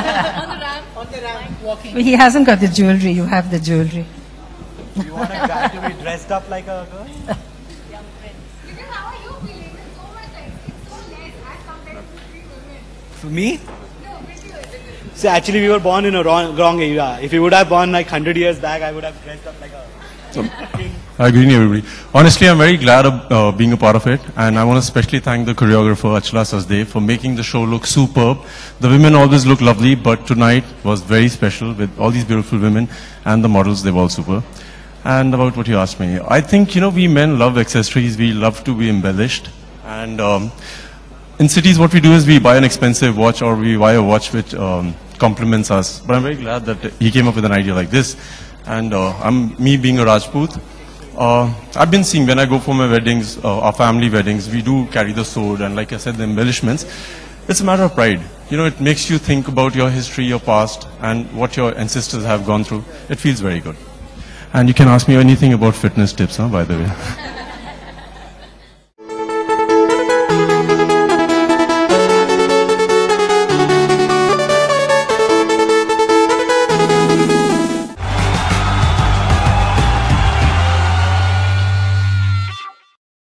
On the ramp, walking. He hasn't got the jewelry. You have the jewelry. You want a guy to be dressed up like a girl? Because how are you feeling? It's so much like, it's so less as compared to 3 women. For me? No, with you. So actually we were born in a wrong era. If we would have born like 100 years back, I would have dressed up like a king. Good evening, everybody. Honestly, I'm very glad of being a part of it, and I want to especially thank the choreographer Achla Sasdev for making the show look superb. The women always look lovely, but tonight was very special with all these beautiful women, and the models, they were all super. And about what you asked me, I think, we men love accessories, we love to be embellished, and in cities what we do is we buy an expensive watch or we buy a watch which compliments us. But I'm very glad that he came up with an idea like this. And me being a Rajput, I've been seeing when I go for my weddings, our family weddings, we do carry the sword and like I said, the embellishments. It's a matter of pride. It makes you think about your history, your past, and what your ancestors have gone through. It feels very good. And you can ask me anything about fitness tips, by the way.